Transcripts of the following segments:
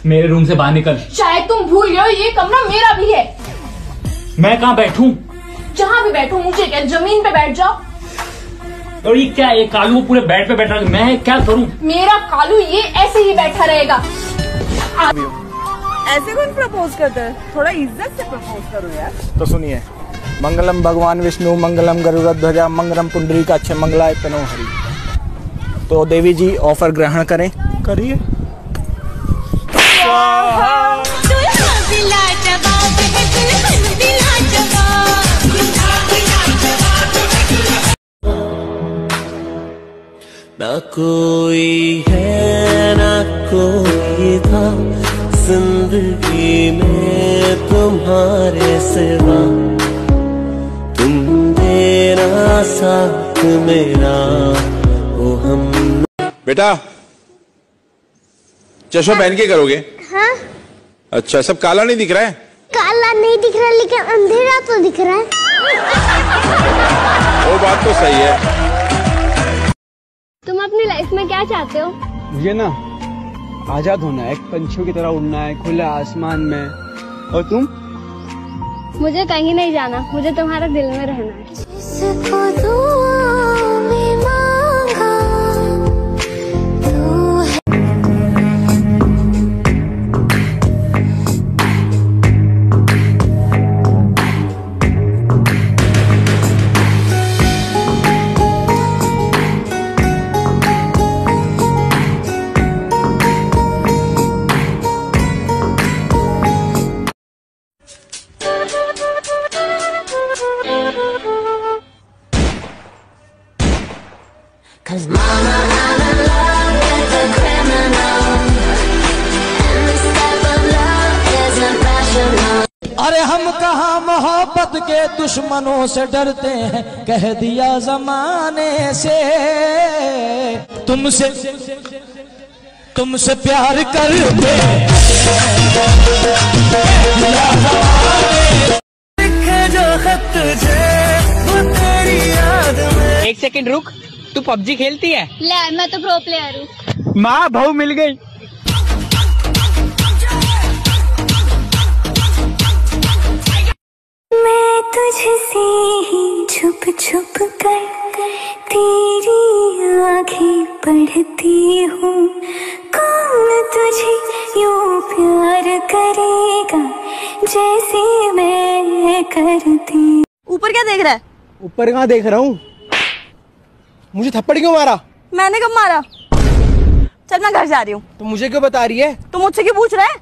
मेरे रूम से बाहर निकल। शायद तुम भूल गए हो ये कमरा मेरा भी है। मैं कहाँ बैठूं? जहाँ भी बैठूं मुझे क्या, जमीन पे बैठ जाओ। और ये क्या, ये कालू पूरे बेड पे बैठा, मैं क्या करूं? मेरा कालू ये ऐसे ही बैठा रहेगा। ऐसे कौन प्रपोज करता है? थोड़ा इज्जत से प्रपोज करो यार। तो सुनिए, मंगलम भगवान विष्णु, मंगलम गरुड़ध्वजा, मंगलम पुंडरीकाक्ष, मंगलाय तनो हरि। तो देवी जी ऑफर ग्रहण करें, करिए। ना कोई है ना कोई था जिंदगी में तुम्हारे सिवा, तुम देना साथ मेरा वो हम। बेटा चश्मा पहन के करोगे? हाँ। अच्छा, सब काला नहीं दिख रहा है? काला नहीं दिख रहा लेकिन अंधेरा तो दिख रहा है। वो बात तो सही है। तुम अपनी लाइफ में क्या चाहते हो? मुझे ना आजाद होना है, एक पंछियों की तरह उड़ना है खुले आसमान में। और तुम? मुझे कहीं नहीं जाना, मुझे तुम्हारे दिल में रहना है। Cause mama, I'm in love with a criminal, and this type of love isn't rational. अरे हम कहाँ मोहब्बत के दुश्मनों से डरते हैं, कह दिया जमाने से। तुमसे प्यार करते जो खत तुझे वो तेरी याद में। एक सेकंड रुक, तू पबजी खेलती है? ले, मैं तो प्रो प्लेयर हूँ। माँ बहू मिल गई। मैं तुझसे ही छुप छुप कर तेरी आँखें पढ़ती हूँ। कौन तुझे यूं प्यार करेगा जैसे मैं करती। ऊपर क्या देख रहा है? ऊपर कहाँ देख रहा हूँ? मुझे थप्पड़ क्यों मारा? मैंने कब मारा? चल मैं घर जा रही हूँ। तो मुझे क्यों बता रही है? तुम मुझसे क्यों पूछ रहा है?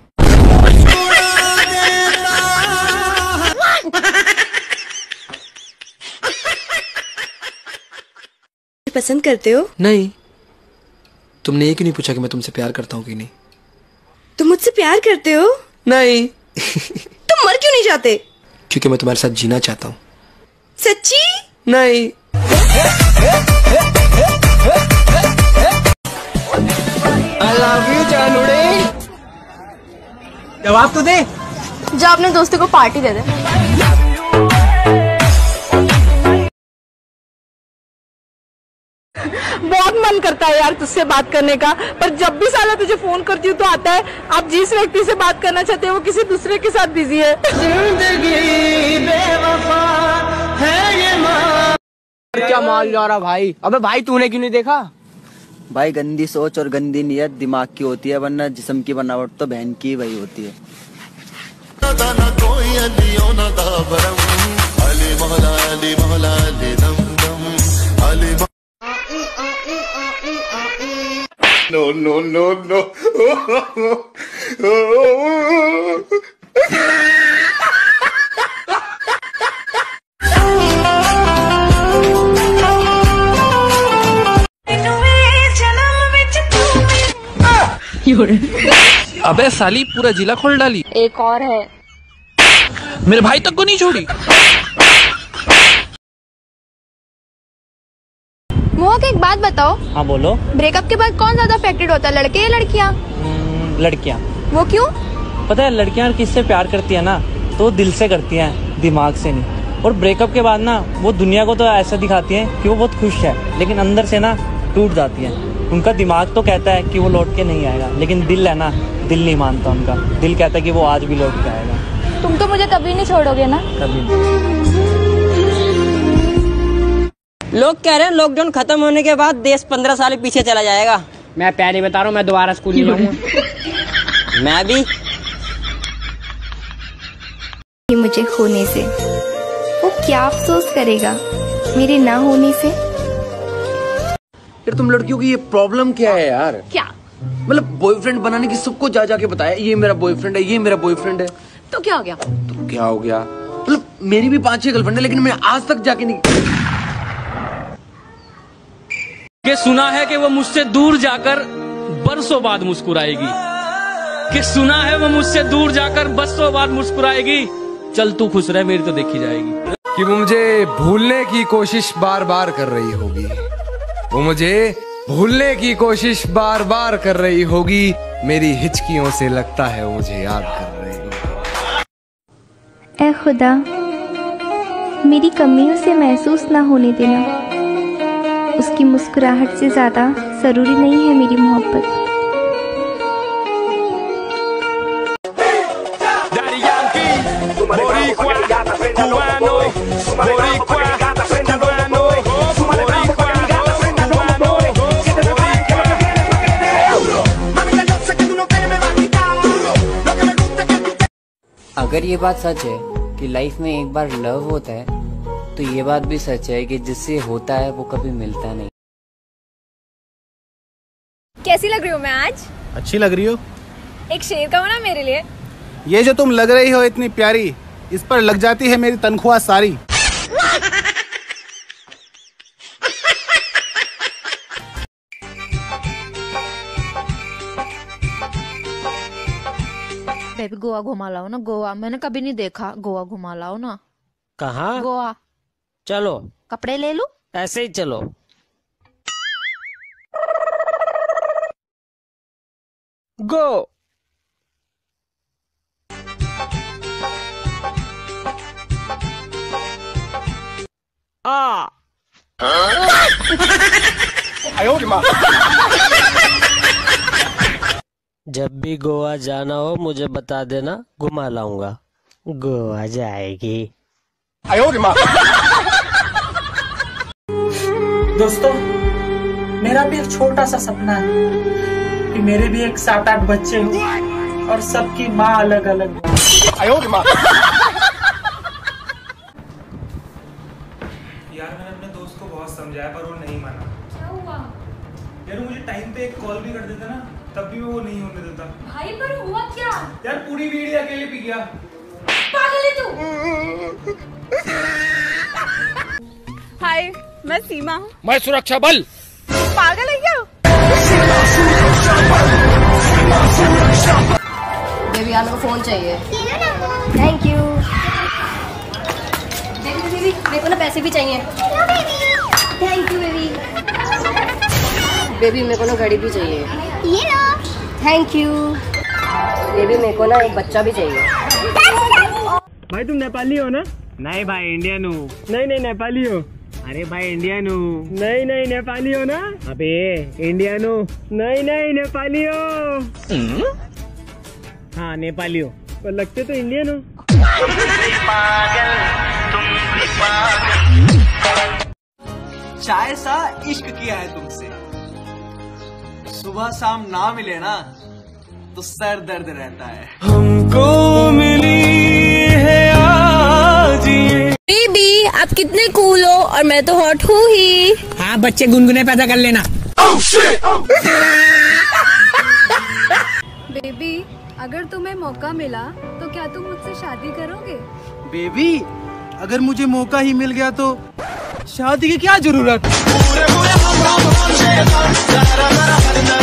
पसंद करते हो? नहीं। तुमने ये क्यों नहीं पूछा कि मैं तुमसे प्यार करता हूँ कि नहीं? तुम मुझसे प्यार करते हो? नहीं। तुम मर क्यों नहीं जाते? क्योंकि मैं तुम्हारे साथ जीना चाहता हूँ। सच्ची? नहीं। I love you जानूड़े। जवाब तो दे। जा अपने दोस्तों को पार्टी दे दे। बहुत मन करता है यार तुझसे बात करने का, पर जब भी साला तुझे फोन करती हूँ तो आता है आप जिस व्यक्ति से बात करना चाहते हैं वो किसी दूसरे के साथ बिजी है। जिंदगी बेवफा है ये माँ। क्या माल जा रहा भाई? अबे भाई तूने क्यों नहीं देखा? भाई गंदी सोच और गंदी नियत दिमाग की होती है, वरना जिस्म की बनावट तो बहन की वही होती है। No, no, no, no. अबे साली पूरा जिला खोल डाली। एक और है, मेरे भाई तक को नहीं छोड़ी। मोहक एक बात बताओ। हाँ बोलो। ब्रेकअप के बाद कौन ज्यादा अफेक्टेड होता है, लड़के या लड़कियाँ? लड़कियाँ। वो क्यों? पता है लड़कियाँ किससे प्यार करती है ना, तो दिल से करती हैं, दिमाग से नहीं। और ब्रेकअप के बाद ना वो दुनिया को तो ऐसा दिखाती हैं कि वो बहुत खुश है, लेकिन अंदर से ना टूट जाती हैं। उनका दिमाग तो कहता है कि वो लौट के नहीं आएगा, लेकिन दिल है ना, दिल नहीं मानता उनका। दिल कहता है कि वो आज भी लौट के आएगा। तुम तो मुझे कभी नहीं छोड़ोगे ना? कभी नहीं। लोग कह रहे हैं लॉकडाउन खत्म होने के बाद देश 15 साल पीछे चला जाएगा। मैं पहले बता रहा हूँ, मैं दोबारा स्कूल नहीं जाऊंगा। मैं भी। मुझे खोने से वो क्या अफसोस करेगा मेरे ना होने से। यार तुम लड़कियों की ये प्रॉब्लम क्या है यार? क्या मतलब बॉयफ्रेंड बनाने की सबको जा जाके बताया ये मेरा बॉयफ्रेंड है, ये मेरा बॉयफ्रेंड है। तो क्या हो गया? तो क्या हो गया? मतलब मेरी भी 5-6 गर्लफ्रेंड है, लेकिन मैं आज तक जाके नहीं। कि सुना है कि वो मुझसे दूर जाकर बरसों बाद मुस्कुराएगी, कि सुना है वो मुझसे दूर जाकर बरसों बाद मुस्कुराएगी। चल तू खुश रह, मेरी तो देखी जाएगी। कि वो मुझे भूलने की कोशिश बार बार कर रही होगी, वो मुझे भूलने की कोशिश बार बार कर रही होगी। मेरी हिचकियों से लगता है वो मुझे याद कर रही होगी। ऐ खुदा, मेरी कमियों से महसूस ना होने देना। उसकी मुस्कुराहट से ज्यादा जरूरी नहीं है मेरी मोहब्बत। अगर ये बात सच है कि लाइफ में एक बार लव होता है, तो ये बात भी सच है कि जिससे होता है वो कभी मिलता नहीं। कैसी लग रही हो मैं आज? अच्छी लग रही हो। एक शेर का हो ना मेरे लिए। ये जो तुम लग रही हो इतनी प्यारी, इस पर लग जाती है मेरी तनख्वाह सारी। बेबी गोवा घुमा लाओ ना। गोवा मैंने कभी नहीं देखा, गोवा घुमा लाओ ना। कहाँ? गोवा। चलो। कपड़े ले लूं? ऐसे ही चलो। गो। जब भी गोवा जाना हो मुझे बता देना, घुमा लाऊंगा। गोवा जाएगी। दोस्तों, मेरा भी एक छोटा सा सपना है कि मेरे भी एक 7-8 बच्चे हो और सबकी माँ अलग अलग हो। यार मैंने अपने दोस्त को बहुत समझाया पर वो नहीं माना। क्या हुआ? यार मुझे टाइम पे एक कॉल भी कर देता ना, तब भी वो नहीं होने देता। भाई पर हुआ क्या? यार पूरी बीड़ी अकेले पी गया। पागल है तू? हाय, मैं सीमा हूँ। मैं सुरक्षा बल। पागल है क्या? बेबी यार मेरे को फोन चाहिए। Thank you. बेबी मेरे को ना पैसे भी चाहिए। Thank you baby. बेबी मेरे को ना घड़ी भी चाहिए। ये लो। Thank you. बेबी मेरे को ना एक बच्चा भी चाहिए। भाई तुम नेपाली हो ना? नहीं भाई इंडियन हूँ। नहीं नहीं नेपाली हो। अरे भाई इंडियन हूँ। नहीं नहीं नेपाली हो ना? अबे इंडियन हूँ। नहीं नहीं नेपाली हो। हाँ नेपाली हो, पर लगते तो इंडियन हो। चाय सा इश्क किया है तुमसे, सुबह शाम ना मिले ना तो सर दर्द रहता है। हमको मिली है आज ये। बेबी आप कितने कूल हो और मैं तो हॉट हूँ ही। हाँ बच्चे गुनगुने पैदा कर लेना। बेबी अगर तुम्हें मौका मिला तो क्या तुम मुझसे शादी करोगे? बेबी अगर मुझे मौका ही मिल गया तो शादी की क्या जरूरत?